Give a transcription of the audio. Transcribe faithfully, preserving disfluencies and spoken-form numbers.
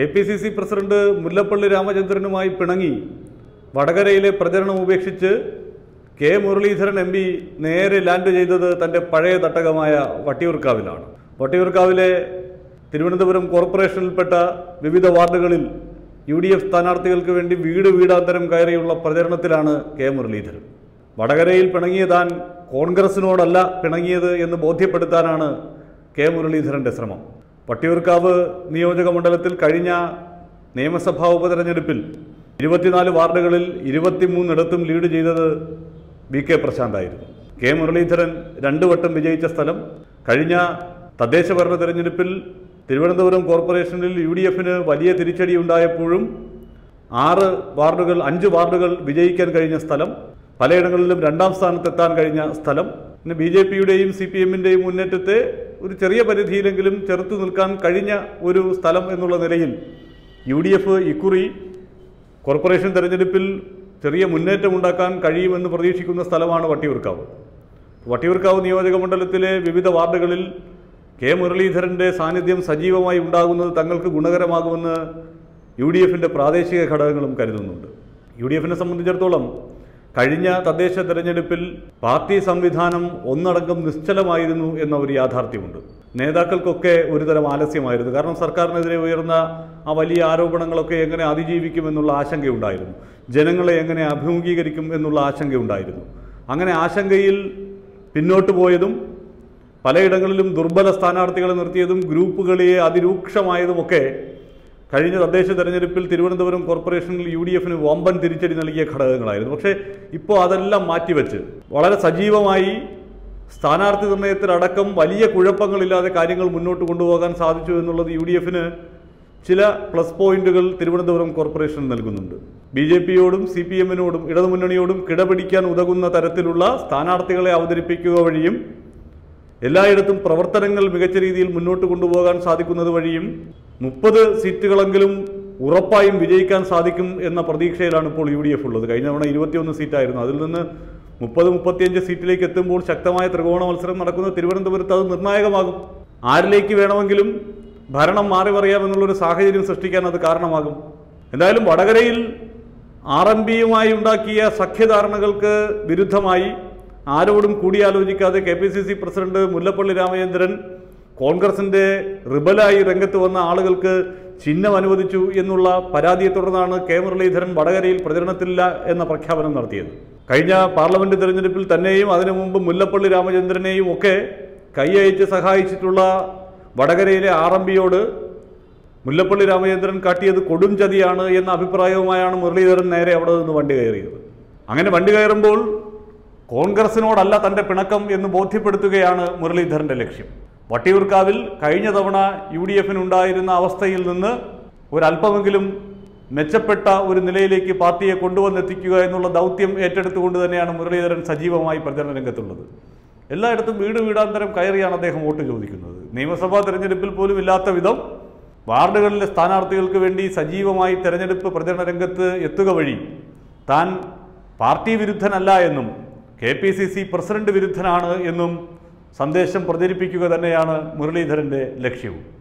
K P C C president Mullappally രാമചന്ദ്രനുമായി പിണങ്ങി വടകരയിലെ പ്രചരണം ഉപേക്ഷിച്ച് കെ മുരളീധരൻ എം പി നേരെ ലാൻഡ് ചെയ്തത് തൻ്റെ പഴയ തട്ടകമായ വട്ടിയൂർക്കാവിലാണ്. വട്ടിയൂർക്കാവിലെ തിരുവനന്തപുരം കോർപ്പറേഷനിൽപ്പെട്ട വിവിധ വാർഡുകളിൽ യു ഡി എഫ് സ്ഥാനാർത്ഥികൾക്ക് വേണ്ടി വീട് വീടാന്തരം കയറിയുള്ള പ്രചരണത്തിലാണ് കെ മുരളീധരൻ. വടകരയിൽ പിണങ്ങിയ താൻ കോൺഗ്രസിനോടല്ല പിണങ്ങിയത് എന്ന് ബോധ്യപ്പെടുത്താനാണ് കെ മുരളീധരൻ്റെ ശ്രമം. വട്ടിയൂർക്കാവ് നിയോജക മണ്ഡലത്തിൽ കഴിഞ്ഞ നിയമസഭാ ഉപതെരഞ്ഞെടുപ്പിൽ ഇരുപത്തിനാല് വാർഡുകളിൽ ഇരുപത്തിമൂന്നിടത്തും ലീഡ് ചെയ്തത് വി കെ പ്രശാന്തായിരുന്നു. കെ മുരളീധരൻ രണ്ടു വട്ടം വിജയിച്ച സ്ഥലം. കഴിഞ്ഞ തദ്ദേശ ഭരണ തെരഞ്ഞെടുപ്പിൽ തിരുവനന്തപുരം കോർപ്പറേഷനിൽ യു ഡി എഫിന് വലിയ തിരിച്ചടി ഉണ്ടായപ്പോഴും ആറ് വാർഡുകൾ അഞ്ച് വാർഡുകൾ വിജയിക്കാൻ കഴിഞ്ഞ സ്ഥലം, പലയിടങ്ങളിലും രണ്ടാം സ്ഥാനത്തെത്താൻ കഴിഞ്ഞ സ്ഥലം. പിന്നെ ബി ജെ പിയുടെയും സി പി എമ്മിൻ്റെയും മുന്നേറ്റത്തെ ഒരു ചെറിയ പരിധിയിലെങ്കിലും ചെറുത്തു നിൽക്കാൻ കഴിഞ്ഞ ഒരു സ്ഥലം എന്നുള്ള നിലയിൽ യു ഡി എഫ് ഇക്കുറി കോർപ്പറേഷൻ തെരഞ്ഞെടുപ്പിൽ ചെറിയ മുന്നേറ്റമുണ്ടാക്കാൻ കഴിയുമെന്ന് പ്രതീക്ഷിക്കുന്ന സ്ഥലമാണ് വട്ടിയൂർക്കാവ്. വട്ടിയൂർക്കാവ് നിയോജക മണ്ഡലത്തിലെ വിവിധ വാർഡുകളിൽ കെ മുരളീധരൻ്റെ സാന്നിധ്യം സജീവമായി ഉണ്ടാകുന്നത് തങ്ങൾക്ക് ഗുണകരമാകുമെന്ന് യു ഡി എഫിൻ്റെ പ്രാദേശിക ഘടകങ്ങളും കരുതുന്നുണ്ട്. യു ഡി എഫിനെ സംബന്ധിച്ചിടത്തോളം കഴിഞ്ഞ തദ്ദേശ തെരഞ്ഞെടുപ്പിൽ പാർട്ടി സംവിധാനം ഒന്നടങ്കം നിശ്ചലമായിരുന്നു എന്ന ഒരു യാഥാർത്ഥ്യമുണ്ട്. നേതാക്കൾക്കൊക്കെ ഒരുതരം ആലസ്യമായിരുന്നു. കാരണം സർക്കാരിനെതിരെ ഉയർന്ന ആ വലിയ ആരോപണങ്ങളൊക്കെ എങ്ങനെ അതിജീവിക്കുമെന്നുള്ള ആശങ്കയുണ്ടായിരുന്നു. ജനങ്ങളെ എങ്ങനെ അഭിമുഖീകരിക്കും എന്നുള്ള ആശങ്കയുണ്ടായിരുന്നു. അങ്ങനെ ആശങ്കയിൽ പിന്നോട്ട് പോയതും പലയിടങ്ങളിലും ദുർബല സ്ഥാനാർത്ഥികളെ നിർത്തിയതും ഗ്രൂപ്പുകളിയെ അതിരൂക്ഷമായതുമൊക്കെ കഴിഞ്ഞ തദ്ദേശ തെരഞ്ഞെടുപ്പിൽ തിരുവനന്തപുരം കോർപ്പറേഷനിൽ യു ഡി എഫിന് വമ്പൻ തിരിച്ചടി നൽകിയ ഘടകങ്ങളായിരുന്നു. പക്ഷേ ഇപ്പോൾ അതെല്ലാം മാറ്റിവെച്ച് വളരെ സജീവമായി സ്ഥാനാർത്ഥി നിർണയത്തിലടക്കം വലിയ കുഴപ്പങ്ങളില്ലാതെ കാര്യങ്ങൾ മുന്നോട്ട് കൊണ്ടുപോകാൻ സാധിച്ചു എന്നുള്ളത് യു ഡി എഫിന് ചില പ്ലസ് പോയിന്റുകൾ തിരുവനന്തപുരം കോർപ്പറേഷൻ നൽകുന്നുണ്ട്. ബി ജെ പിയോടും സി പി എമ്മിനോടും ഇടതുമുന്നണിയോടും കിടപിടിക്കാൻ ഉതകുന്ന തരത്തിലുള്ള സ്ഥാനാർത്ഥികളെ അവതരിപ്പിക്കുക വഴിയും എല്ലായിടത്തും പ്രവർത്തനങ്ങൾ മികച്ച രീതിയിൽ മുന്നോട്ട് കൊണ്ടുപോകാൻ സാധിക്കുന്നത് വഴിയും മുപ്പത് സീറ്റുകളെങ്കിലും ഉറപ്പായും വിജയിക്കാൻ സാധിക്കും എന്ന പ്രതീക്ഷയിലാണ് ഇപ്പോൾ യു ഡി എഫ് ഉള്ളത്. കഴിഞ്ഞ തവണ ഇരുപത്തിയൊന്ന് സീറ്റായിരുന്നു. അതിൽ നിന്ന് മുപ്പത് മുപ്പത്തിയഞ്ച് സീറ്റിലേക്ക് എത്തുമ്പോൾ ശക്തമായ ത്രികോണ മത്സരം നടക്കുന്ന തിരുവനന്തപുരത്ത് അത് നിർണായകമാകും. ആരിലേക്ക് വേണമെങ്കിലും ഭരണം മാറി പറയാമെന്നുള്ളൊരു സാഹചര്യം സൃഷ്ടിക്കാൻ അത് കാരണമാകും. എന്തായാലും വടകരയിൽ ആർ എം പിയുമായി ഉണ്ടാക്കിയ സഖ്യധാരണകൾക്ക് വിരുദ്ധമായി ആരോടും കൂടിയാലോചിക്കാതെ K P C C president Mullappally Ramachandran കോൺഗ്രസിൻ്റെ റിബലായി രംഗത്ത് വന്ന ആളുകൾക്ക് ചിഹ്നം അനുവദിച്ചു എന്നുള്ള പരാതിയെ തുടർന്നാണ് കെ മുരളീധരൻ വടകരയിൽ പ്രചരണത്തിലില്ല എന്ന പ്രഖ്യാപനം നടത്തിയത്. കഴിഞ്ഞ പാർലമെന്റ് തെരഞ്ഞെടുപ്പിൽ തന്നെയും അതിനു മുമ്പ് മുല്ലപ്പള്ളി രാമചന്ദ്രനെയും ഒക്കെ കൈയയച്ച് സഹായിച്ചിട്ടുള്ള വടകരയിലെ ആർ എം പിയോട് മുല്ലപ്പള്ളി രാമചന്ദ്രൻ കാട്ടിയത് കൊടും ചതിയാണ് എന്ന അഭിപ്രായവുമായാണ് മുരളീധരൻ നേരെ അവിടെ നിന്ന് വണ്ടി കയറിയത്. അങ്ങനെ വണ്ടി കയറുമ്പോൾ കോൺഗ്രസിനോടല്ല തൻ്റെ പിണക്കം എന്ന് ബോധ്യപ്പെടുത്തുകയാണ് മുരളീധരൻ്റെ ലക്ഷ്യം. വട്ടിയൂർക്കാവിൽ കഴിഞ്ഞ തവണ യു ഡി എഫിനുണ്ടായിരുന്ന അവസ്ഥയിൽ നിന്ന് ഒരല്പമെങ്കിലും മെച്ചപ്പെട്ട ഒരു നിലയിലേക്ക് പാർട്ടിയെ കൊണ്ടുവന്നെത്തിക്കുക എന്നുള്ള ദൗത്യം ഏറ്റെടുത്തുകൊണ്ട് തന്നെയാണ് മുരളീധരൻ സജീവമായി പ്രചരണ രംഗത്തുള്ളത്. എല്ലായിടത്തും വീട് വീടാന്തരം കയറിയാണ് അദ്ദേഹം വോട്ട് ചോദിക്കുന്നത്. നിയമസഭാ തെരഞ്ഞെടുപ്പിൽ പോലും ഇല്ലാത്ത വിധം വാർഡുകളിലെ സ്ഥാനാർത്ഥികൾക്ക് വേണ്ടി സജീവമായി തെരഞ്ഞെടുപ്പ് പ്രചരണ രംഗത്ത് എത്തുക വഴി താൻ പാർട്ടി വിരുദ്ധനല്ല എന്നും K P C C president വിരുദ്ധനാണ് എന്നും സന്ദേശം പ്രചരിപ്പിക്കുക തന്നെയാണ് മുരളീധരൻ്റെ ലക്ഷ്യവും.